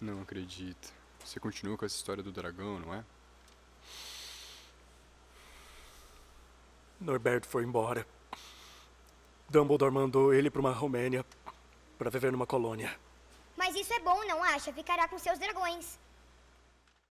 Não acredito. Você continua com essa história do dragão, não é? Norberto foi embora. Dumbledore mandou ele para uma Romênia para viver numa colônia. Mas isso é bom, não acha? Ficará com seus dragões.